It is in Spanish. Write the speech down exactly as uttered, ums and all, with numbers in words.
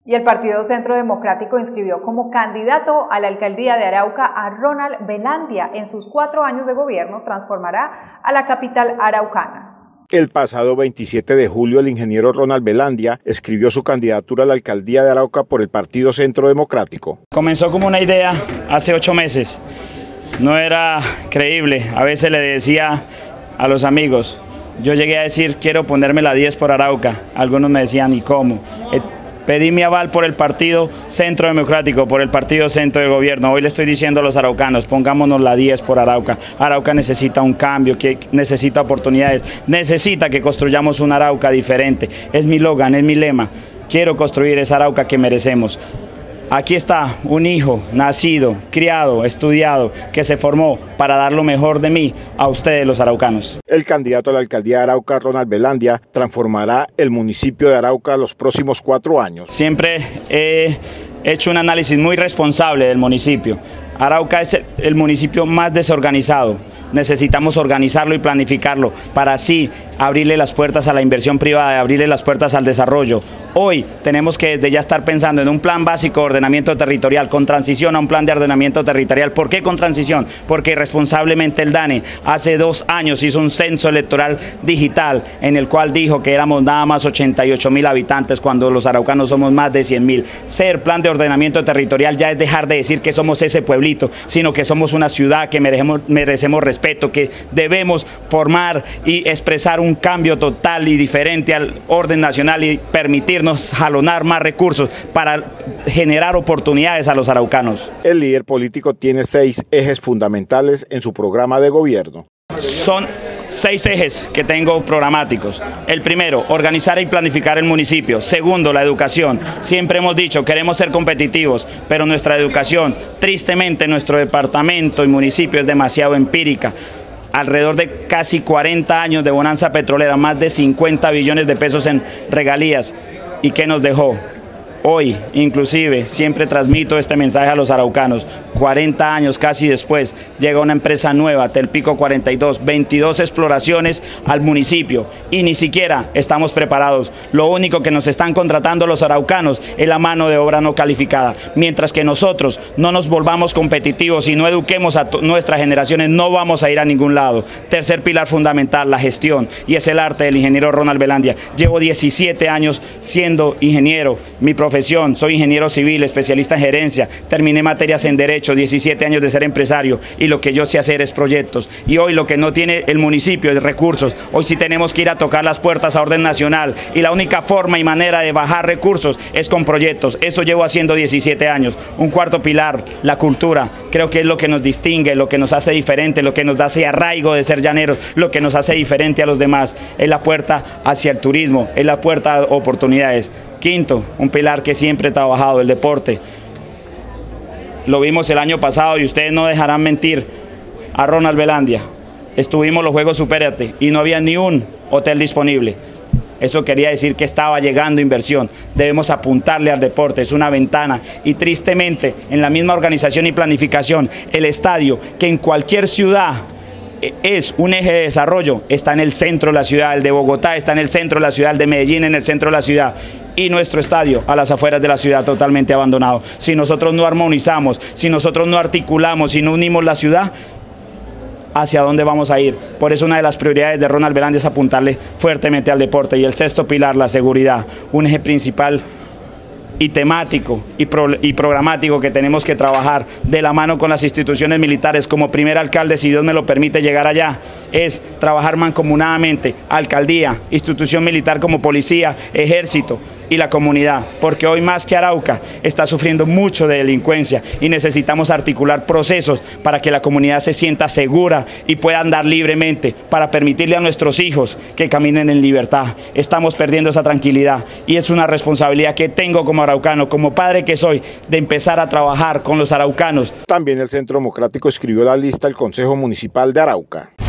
Y el Partido Centro Democrático inscribió como candidato a la alcaldía de Arauca a Ronald Velandia. En sus cuatro años de gobierno transformará a la capital araucana. El pasado veintisiete de julio, el ingeniero Ronald Velandia escribió su candidatura a la alcaldía de Arauca por el Partido Centro Democrático. Comenzó como una idea hace ocho meses. No era creíble. A veces le decía a los amigos, yo llegué a decir, quiero ponerme la diez por Arauca. Algunos me decían, ¿y cómo? Pedí mi aval por el Partido Centro Democrático, por el Partido Centro de Gobierno. Hoy le estoy diciendo a los araucanos, pongámonos la diez por Arauca. Arauca necesita un cambio, que necesita oportunidades, necesita que construyamos una Arauca diferente. Es mi logan, es mi lema. Quiero construir esa Arauca que merecemos. Aquí está un hijo nacido, criado, estudiado, que se formó para dar lo mejor de mí a ustedes los araucanos. El candidato a la alcaldía de Arauca, Ronald Velandia, transformará el municipio de Arauca los próximos cuatro años. Siempre he hecho un análisis muy responsable del municipio. Arauca es el municipio más desorganizado. Necesitamos organizarlo y planificarlo para así abrirle las puertas a la inversión privada, abrirle las puertas al desarrollo. Hoy tenemos que desde ya estar pensando en un plan básico de ordenamiento territorial con transición a un plan de ordenamiento territorial. ¿Por qué con transición? Porque irresponsablemente el DANE hace dos años hizo un censo electoral digital en el cual dijo que éramos nada más ochenta y ocho mil habitantes cuando los araucanos somos más de cien mil. Ser plan de ordenamiento territorial ya es dejar de decir que somos ese pueblito, sino que somos una ciudad que merecemos, merecemos respeto, que debemos formar y expresar un cambio total y diferente al orden nacional y permitirnos jalonar más recursos para generar oportunidades a los araucanos. El líder político tiene seis ejes fundamentales en su programa de gobierno. Son seis ejes que tengo programáticos. El primero, organizar y planificar el municipio. Segundo, la educación. Siempre hemos dicho, queremos ser competitivos, pero nuestra educación, tristemente nuestro departamento y municipio es demasiado empírica. Alrededor de casi cuarenta años de bonanza petrolera, más de cincuenta billones de pesos en regalías. ¿Y qué nos dejó? Hoy, inclusive, siempre transmito este mensaje a los araucanos. cuarenta años casi después, llega una empresa nueva, Telpico cuarenta y dos, veintidós exploraciones al municipio y ni siquiera estamos preparados. Lo único que nos están contratando los araucanos es la mano de obra no calificada. Mientras que nosotros no nos volvamos competitivos y no eduquemos a nuestras generaciones, no vamos a ir a ningún lado. Tercer pilar fundamental, la gestión, y es el arte del ingeniero Ronald Velandia. Llevo diecisiete años siendo ingeniero, mi profesión. Soy ingeniero civil, especialista en gerencia, terminé materias en derecho, diecisiete años de ser empresario y lo que yo sé hacer es proyectos. Y hoy lo que no tiene el municipio es recursos. Hoy sí tenemos que ir a tocar las puertas a orden nacional y la única forma y manera de bajar recursos es con proyectos. Eso llevo haciendo diecisiete años. Un cuarto pilar, la cultura. Creo que es lo que nos distingue, lo que nos hace diferente, lo que nos da ese arraigo de ser llaneros, lo que nos hace diferente a los demás. Es la puerta hacia el turismo, es la puerta a oportunidades. Quinto, un pilar que siempre he trabajado, el deporte. Lo vimos el año pasado y ustedes no dejarán mentir a Ronald Velandia. Estuvimos los Juegos Supérate y no había ni un hotel disponible. Eso quería decir que estaba llegando inversión. Debemos apuntarle al deporte, es una ventana. Y tristemente, en la misma organización y planificación, el estadio, que en cualquier ciudad es un eje de desarrollo, está en el centro de la ciudad. El de Bogotá está en el centro de la ciudad, el de Medellín en el centro de la ciudad y nuestro estadio a las afueras de la ciudad totalmente abandonado. Si nosotros no armonizamos, si nosotros no articulamos, si no unimos la ciudad, ¿hacia dónde vamos a ir? Por eso una de las prioridades de Ronald Velandia es apuntarle fuertemente al deporte. Y el sexto pilar, la seguridad, un eje principal y temático y, pro, y programático que tenemos que trabajar de la mano con las instituciones militares. Como primer alcalde, si Dios me lo permite llegar allá, es trabajar mancomunadamente, alcaldía, institución militar como policía, ejército y la comunidad, porque hoy más que Arauca está sufriendo mucho de delincuencia y necesitamos articular procesos para que la comunidad se sienta segura y pueda andar libremente, para permitirle a nuestros hijos que caminen en libertad. Estamos perdiendo esa tranquilidad y es una responsabilidad que tengo como araucano, como padre que soy, de empezar a trabajar con los araucanos. También el Centro Democrático escribió la lista al Consejo Municipal de Arauca.